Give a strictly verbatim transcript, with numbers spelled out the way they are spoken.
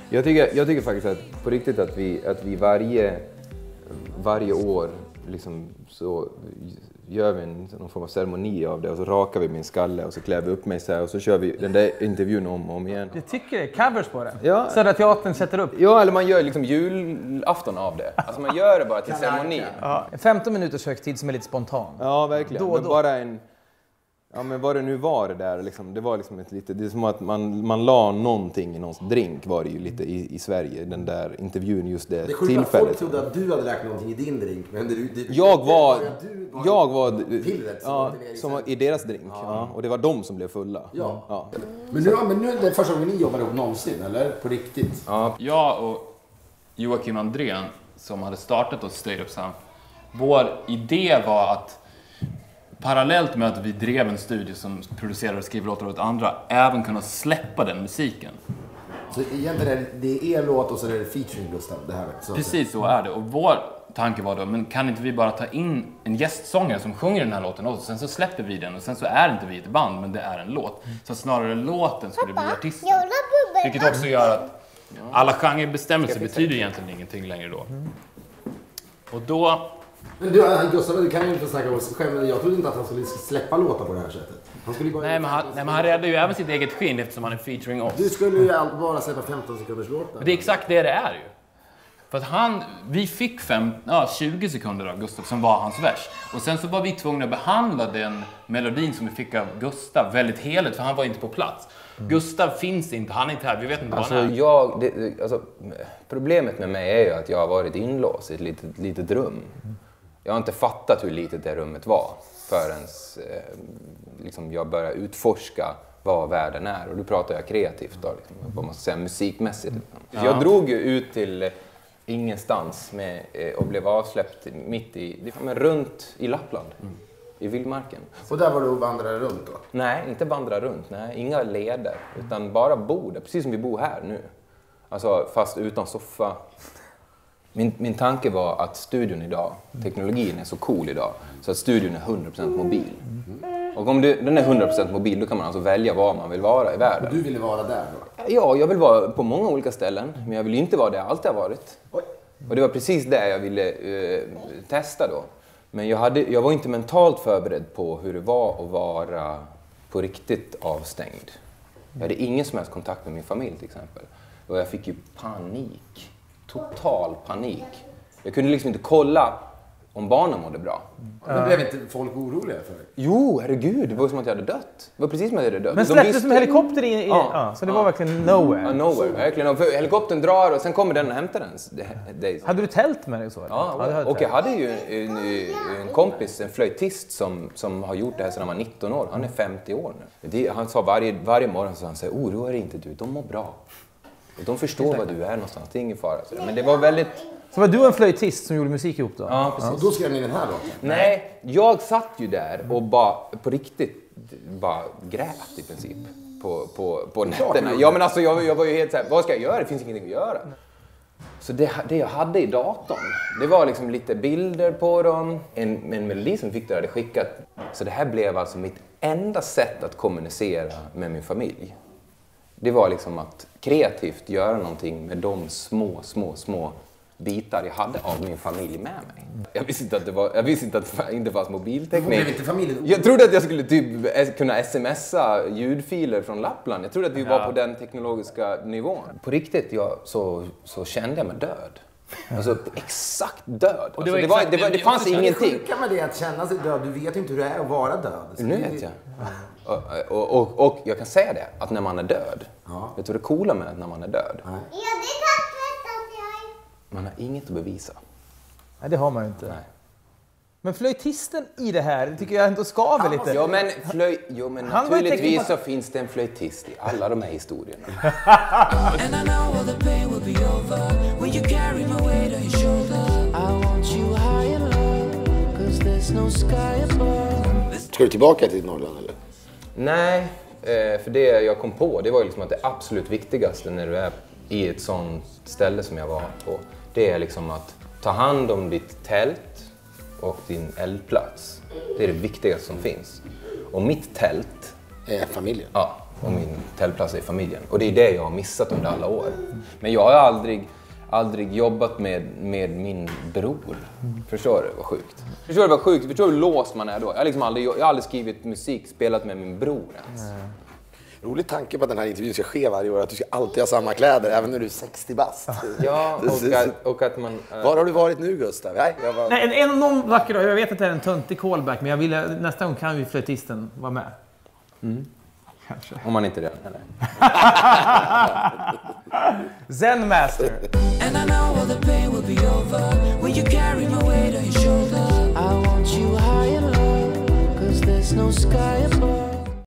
Jag tycker, jag tycker faktiskt att på riktigt att vi, att vi varje, varje år liksom så gör vi en, någon form av ceremoni av det och så rakar vi min skalle och så klär vi upp mig så här och så kör vi den där intervjun om och om igen. Du tycker det? Covers på det? Ja. Södra Teatern sätter upp? Ja, eller man gör liksom julafton av det. Alltså man gör det bara till ceremoni. Ja, femton minuters högtid som är lite spontan. Ja, verkligen. Då och Men då. bara en... Ja, men vad det nu var det där, liksom, det var liksom ett lite, det är som att man, man la någonting i någons drink var det ju lite i, i Sverige, den där intervjun just det, det är tillfället. Folk trodde att du hade lagt någonting i din drink, men det, det, jag var, det du var jag var, pillret som, ja, var som var i deras drink, ja. Ja, och det var de som blev fulla. Ja. Ja. Men nu, men nu är det första gången ni jobbar ihop någonsin, eller? På riktigt? Ja. Jag och Joakim Andrén, som hade startat oss State of Sound, vår idé var att parallellt med att vi drev en studio som producerar och skriver låtar åt andra, även kunna släppa den musiken. Så egentligen är det, det är er låt och så är det featuring Gustav, det här. Så Precis så är det. Och vår tanke var då, men kan inte vi bara ta in en gästsångare som sjunger den här låten och sen så släpper vi den och sen så är inte vi ett band, men det är en låt. Så snarare låten skulle bli artisten. Vilket också gör att alla genrebestämmelser betyder egentligen ingenting längre då. Och då... Men du, Gustav, du kan ju inte snacka om sig själv, men jag trodde inte att han skulle släppa låtar på det här sättet. Han skulle bara nej, men han, nej, men han räddar ju även sitt eget skinn eftersom han är featuring oss. Du skulle ju bara släppa femton sekunders låtar. Men det är exakt det det är ju. För att han, vi fick fem, ja, tjugo sekunder av Gustav som var hans vers. Och sen så var vi tvungna att behandla den melodin som vi fick av Gustav väldigt heligt, för han var inte på plats. Mm. Gustav finns inte, han är inte här, vi vet inte alltså, vad han är. Jag, det, alltså, problemet med mig är ju att jag har varit inlåst i ett litet, litet rum. Jag har inte fattat hur litet det rummet var förrän eh, liksom jag började utforska vad världen är. Och då pratar jag kreativt då, liksom, vad man ska säga, musikmässigt. Ja. Jag drog ju ut till eh, ingenstans med, eh, och blev avsläppt mitt i, det, men runt i Lappland, mm. i vildmarken. Och där var du och vandrade runt då? Nej, inte vandra runt, nej, inga leder, utan bara bo där, precis som vi bor här nu. Alltså fast utan soffa. Min, min tanke var att studion idag, teknologin är så cool idag, så att studion är hundra procent mobil. Och om det, den är hundra procent mobil, då kan man alltså välja var man vill vara i världen. Och du ville vara där då? Ja, jag vill vara på många olika ställen, men jag vill inte vara där jag alltid har varit. Oj. Och det var precis det jag ville eh, testa då. Men jag, hade, jag var inte mentalt förberedd på hur det var att vara på riktigt avstängd. Jag hade ingen som helst kontakt med min familj till exempel. Och jag fick ju panik. Total panik. Jag kunde liksom inte kolla om barnen mådde bra. Men blev inte folk oroliga för det? Jo, herregud. Det var som att jag hade dött. Det var precis som att jag hade dött. Men släpptes visste... som helikopter i... i ja. Ja, så det ja. var verkligen nowhere. Ja, nowhere. Verkligen. För helikoptern drar och sen kommer den och hämtar den. Det, det... Hade du tält med dig så? Eller? Ja, ja och jag hade ju en, en kompis, en flöjtist som, som har gjort det här sedan han var nitton år. Han är femtio år nu. Det, han sa varje, varje morgon så han säger, oroa dig inte du, de mår bra. Och de förstår vad du är någonstans, det är ingen fara. Men det var väldigt... Så var du en flöjtist som gjorde musik ihop då? Ja, precis. Ja, och då skrev ni den här låten? Nej, jag satt ju där och bara på riktigt bara grät i princip på, på, på nätterna. Ja, men alltså jag, jag var ju helt så här, vad ska jag göra? Det finns ingenting att göra. Så det, det jag hade i datorn, det var liksom lite bilder på dem, en, en melodi som Victor hade skickat. Så det här blev alltså mitt enda sätt att kommunicera med min familj. Det var liksom att kreativt göra någonting med de små, små, små bitar jag hade av min familj med mig. Jag visste inte att det, var, jag visste inte att det inte fanns mobilteknik. Blev inte familjen... Jag trodde att jag skulle typ kunna smsa ljudfiler från Lappland. Jag trodde att vi var på den teknologiska nivån. På riktigt jag, så, så kände jag mig död. Alltså exakt död. Och det, alltså, var det, var, det, var, det fanns ingenting. Det kan man det att känna sig död. Du vet ju inte hur det är att vara död. Så nu vet jag. Och, och, och, och jag kan säga det, att när man är död, ja. Vet du det coola med när man är död? Nej. Man har inget att bevisa. Nej, det har man ju inte. Nej. Men flöjtisten i det här tycker jag ändå skaver lite. Ja, men, flöj, jo, men naturligtvis så finns det en flöjtist i alla de här historierna. Ska du tillbaka till Norrland eller? Nej, för det jag kom på, det var ju liksom att det absolut viktigaste när du är i ett sånt ställe som jag var på, det är liksom att ta hand om ditt tält och din eldplats. Det är det viktigaste som finns. Och mitt tält... Är familjen? Ja, och min tältplats i familjen. Och det är det jag har missat under alla år. Men jag har aldrig, aldrig jobbat med, med min bror. Förstår du vad sjukt? Förstår du vad sjukt? Förstår du hur låst man är då? Jag har, liksom aldrig, jag har aldrig skrivit musik, spelat med min bror ens. Nej. Rolig tanke på att den här intervjun ska ske varje år, att du ska alltid ha samma kläder, även när du är sextio bast. Ja, och att, och att man... Äh... Var har du varit nu, Gustav? Nej, jag var... Nej, en, en, någon vacker dag, jag vet att det är en töntig callback, men jag vill, nästa gång kan ju flöjtisten vara med. Mm. Kanske. Om man inte redan eller? Zen Master. And I know all the pain will be over when you carry my weight on your shoulder. I want you high and low, 'cause there's no sky above.